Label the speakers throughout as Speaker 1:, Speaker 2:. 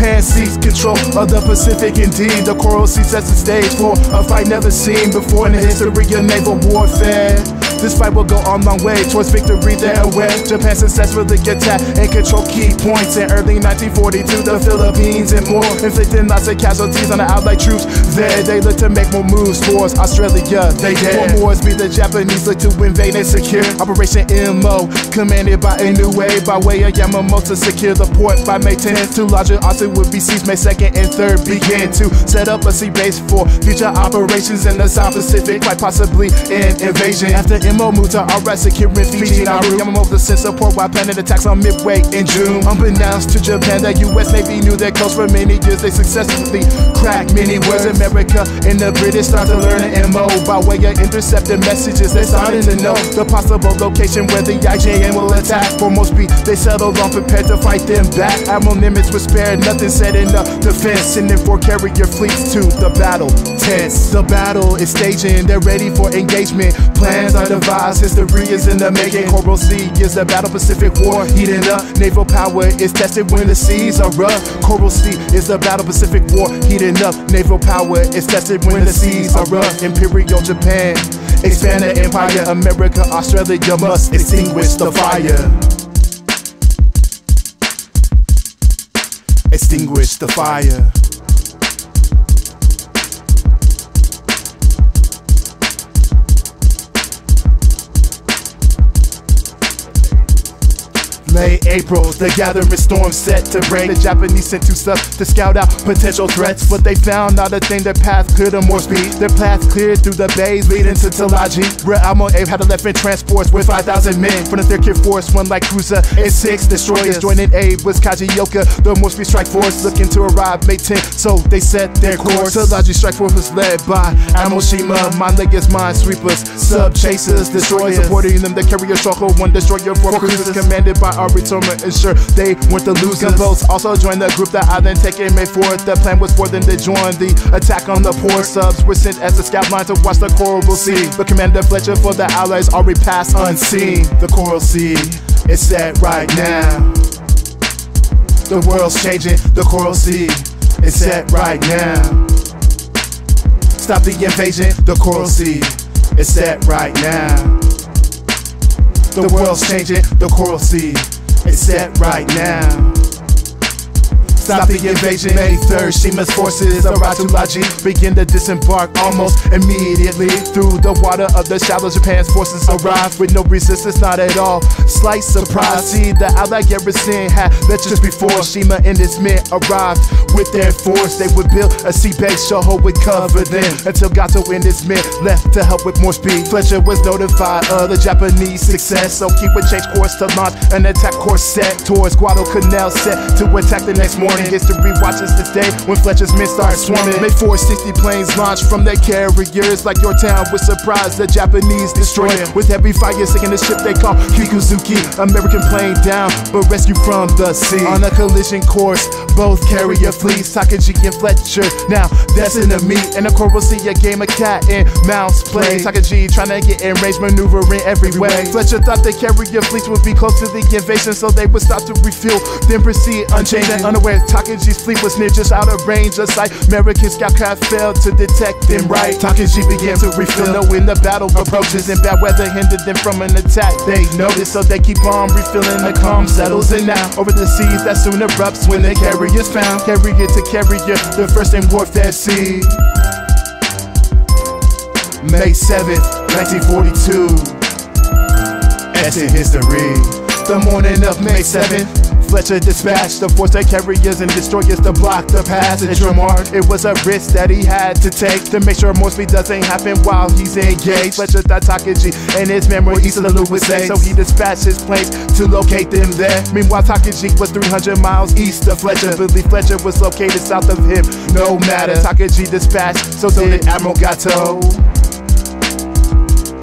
Speaker 1: Japan seeks control of the Pacific. Indeed, the coral sea sets the stage for a fight never seen before in the history of naval warfare. This fight will go a long way towards victory there where Japan successfully attacked and controlled key points in early 1942. The Philippines and more, inflicting lots of casualties on the Allied troops there. They look to make more moves towards Australia. They dare. For more speed, the Japanese look to invade and secure Operation MO, commanded by a new wave by way of Yamamoto. Secure the port by May 10th. Two larger Austin would be seized May 2nd and 3rd. Begin to set up a sea base for future operations in the South Pacific, quite possibly an invasion. After MO moved to alright, securing Fiji, Nauru, Yamamoto sent support while planning attacks on Midway in June. Unbeknownst to Japan, the US Navy knew their coast for many years. They successfully cracked many words. America and the British start to learn an MO by way of intercepted messages. They started to know the possible location where the IJN will attack. For most speed, they settled on prepared to fight them back. Admiral Nimitz was spared, nothing said in the defense, sending 4 carrier fleets to the battle tents. The battle is staging, they're ready for engagement. Plans are devised, history is in the making. Coral Sea is the Battle Pacific War heating up. Naval power is tested when the seas are rough. Coral Sea is the Battle Pacific War heating up. Naval power is tested when the seas are rough. Imperial Japan expand the empire. America, Australia must extinguish the fire. Extinguish the fire. Late April, the gathering storm set to break. The Japanese sent 2 subs to scout out potential threats, but they found not a thing. Their path cleared on more speed. Their path cleared through the bays leading to Talaji, where Admiral Abe had 11 transports with 5,000 men. From the 3rd Kid Force, 1 light cruiser and 6 destroyers. Joining Abe was Kajioka, the more speed strike force, looking to arrive May 10th, so they set their course. Talaji strike force was led by Admiral Shima, Mindleggers, minesweepers, sub chasers, destroyers. Supporting them, the carrier Shoko, 1 destroyer, 4 cruisers, commanded by our returner, ensure they weren't the losers. Gunboats also joined the group. The island taking May 4th. The plan was for them to join the attack on the port. Subs were sent as a scout line to watch the Coral Sea, but Commander Fletcher for the Allies already passed unseen. The Coral Sea is set right now. The world's changing. The Coral Sea is set right now. Stop the invasion. The Coral Sea is set right now. The world's changing. The Coral Sea is set right now. Stop the invasion. May 3rd, Shima's forces arrive to Laji, begin to disembark almost immediately. Through the water of the shallows, Japan's forces arrive with no resistance, not at all. Slight surprise, see the Allied garrison had left just before Shima and his men arrived with their force. They would build a sea base, Shoho would cover them until Gato and his men left to help with more speed. Fletcher was notified of the Japanese success, so he would change course to launch an attack course set towards Guadalcanal, set to attack the next morning. History watches this day when Fletcher's men start swarming. May 4, 60 planes launched from their carriers. Like Yorktown was surprised, the Japanese destroyer with heavy fire sinking the ship they call Kikuzuki. American plane down, but rescued from the sea. On a collision course, both carrier fleets, Takagi and Fletcher, now that's in the meat. And the Coral Sea, a game of cat and mouse play. Takagi trying to get in range, maneuvering every way. Fletcher thought the carrier fleets would be close to the invasion, so they would stop to refuel, then proceed unchanged and unaware. Takagi's fleet was near, just out of range of sight. American scout craft failed to detect them right. Takagi began to refill, knowing the battle approaches, and bad weather hindered them from an attack. They noticed, so they keep on refilling. The calm settles in now over the seas that soon erupts when the carrier's found. Carrier to carrier, the first in warfare sea. May 7th, 1942. Enter history. The morning of May 7th, Fletcher dispatched the force of carriers and destroyers to block the passage. Remarked it was a risk that he had to take to make sure more speed doesn't happen while he's engaged. Fletcher thought Takagi and his men were east of the Lewis, so he dispatched his planes to locate them there. Meanwhile, Takagi was 300 miles east of Fletcher. Believe Fletcher was located south of him. No matter, Takagi dispatched, so did Admiral Gato.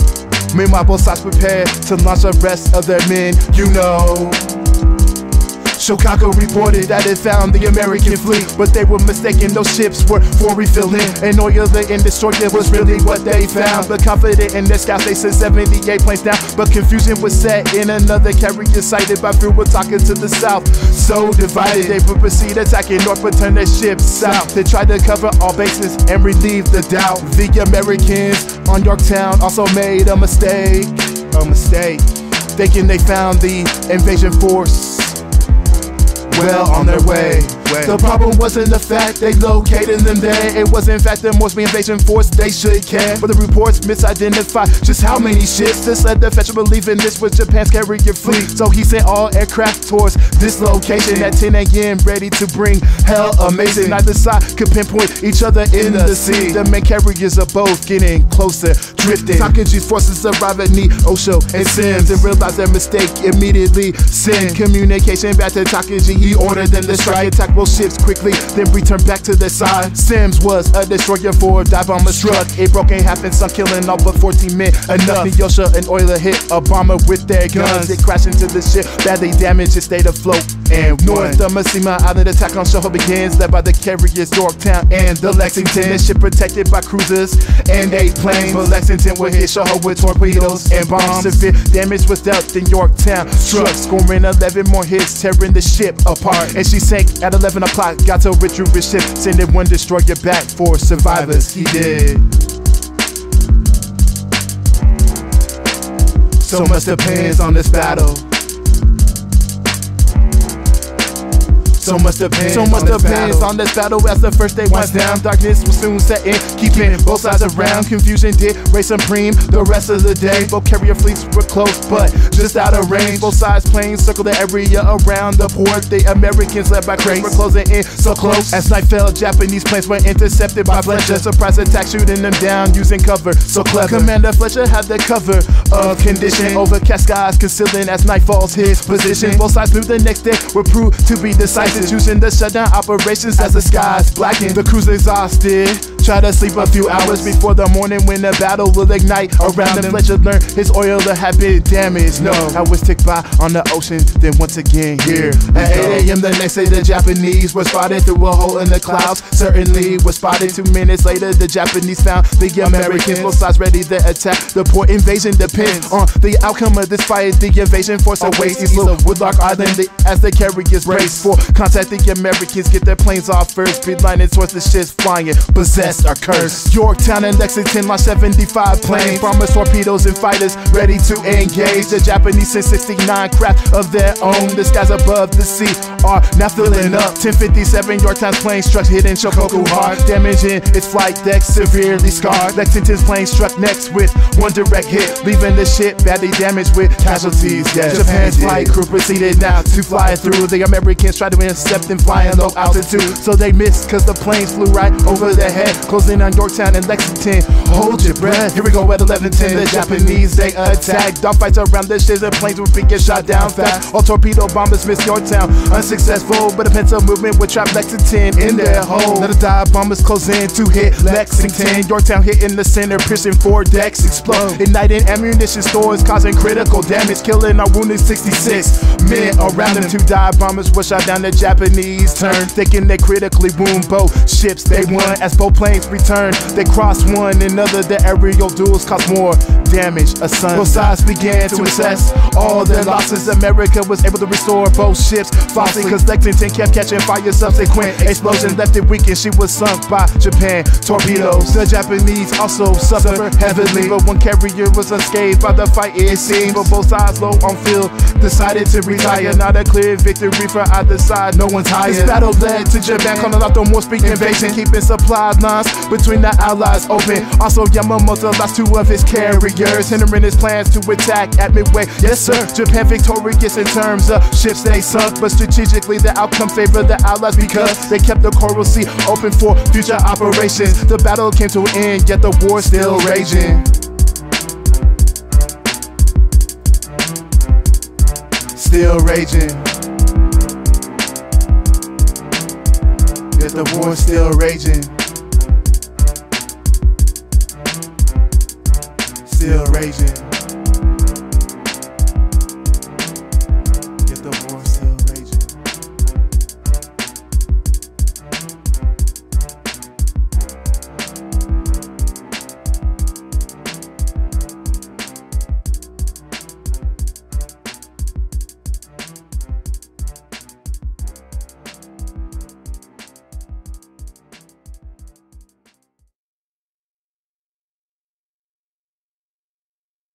Speaker 1: Meanwhile, both sides prepared to launch the rest of their men, you know. Chicago reported that it found the American fleet, but they were mistaken, those ships were for refilling, and oil and DistroKid was really what they found. But confident in their scouts, they sent 78 planes down, but confusion was set in another carrier sighted by few were talking to the south. So divided, they would proceed attacking north but turn their ships south. They tried to cover all bases and relieve the doubt. The Americans on Yorktown also made a mistake, thinking they found the invasion force well on their way. The problem wasn't the fact they located them there. It was in fact the Morse invasion force they should care. But the reports misidentified just how many ships. This led the Fetcher believing this was Japan's carrier fleet. So he sent all aircraft towards this location at 10 a.m. ready to bring hell amazing. Neither side could pinpoint each other in the sea. The main carriers are both getting closer, drifting. Takaji's forces arrive at Osho and Sims and realize their mistake, immediately send communication back to Takaji. He ordered them to strike, attack both ships quickly, then return back to their side. Sims was a destroyer for a dive bomber struck. It broke in half and sunk, killing all but 14 men. Enough. Yosha and Euler hit a bomber with their guns. It crashed into the ship, badly damaged, it stayed afloat. And north of Mishima Island, attack on Shoho begins, led by the carriers Yorktown and the Lexington. The ship protected by cruisers and 8 planes, but Lexington would hit Shoho with torpedoes and bombs. Severe damage was dealt in Yorktown, struck, scoring 11 more hits, tearing the ship apart. And she sank at 11 o'clock, got to retrieve his ship, sending one destroyer back for survivors. He did. So much depends on this battle. So much depends on this battle as the first day winds down. Darkness will soon set in, keeping both sides around. Confusion did reign supreme the rest of the day. Both carrier fleets were close, but just out of range. Both sides planes circled the area around the port. The Americans led by cranes were closing in so close. As night fell, Japanese planes were intercepted by Fletcher. Surprise attack, shooting them down using cover so clever. Commander Fletcher had the cover of condition, overcast skies concealing as night falls his position. Both sides moved the next day were proved to be decisive, using the shutdown operations as the skies blackened. The crews exhausted, try to sleep a few hours before the morning when the battle will ignite around them. Fletcher learned his oiler had been damaged. No, I was ticked by on the ocean, then once again here. At 8 a.m. the next day, the Japanese were spotted through a hole in the clouds. Certainly was spotted 2 minutes later. The Japanese found the Americans, both sides ready to attack. The port invasion depends on the outcome of this fight. The invasion force awaits east of Woodlock Island as the carriers race for contact. The Americans get their planes off first, beelining towards the ships flying, possessed or cursed. Yorktown and Lexington launched 75 planes, bombers, torpedoes, and fighters ready to engage. The Japanese sent 69 craft of their own. The skies above the sea are now filling up. 1057 Yorktown's plane struck, hitting Shokoku hard, damaging its flight deck, severely scarred. Lexington's plane struck next with one direct hit, leaving the ship badly damaged with casualties. Yes, Japan's flight crew proceeded now to fly through. The Americans tried to intercept them flying low altitude, so they missed cause the planes flew right over their head, closing on Yorktown and Lexington. Hold your breath. Here we go at 11:10. The Japanese they attacked. Dogfights around the ships, the planes would be get shot down fast. All torpedo bombers missed Yorktown, unsuccessful, but a pencil movement would trap Lexington in their hole. Let the dive bombers close in to hit Lexington. Yorktown hit in the center, piercing 4 decks, explode, igniting ammunition stores, causing critical damage, killing or wounding 66 men around them. 2 dive bombers were shot down. The Japanese turned, thinking they critically wound both ships. They won as both planes returned. They crossed one another. The aerial duels caused more damage. Both sides began to assess all their losses. America was able to restore both ships falsely, cause Lexington kept catching fire. Subsequent explosion left it weak and she was sunk by Japan torpedoes. The Japanese also suffered heavily, but one carrier was unscathed by the fight, it seemed. But both sides low on field decided to retire. Not a clear victory for either side, no one's higher. This battle led to Japan calling out the Morse invasion, keeping supply lines between the allies open. Also Yamamoto lost 2 of his carriers, hindering his plans to attack at Midway. Yes sir, Japan victorious in terms of ships they sunk, but strategically the outcome favored the allies because they kept the Coral Sea open for future operations. The battle came to an end, yet the war still raging. Still raging. Yet the war still raging. Still raging.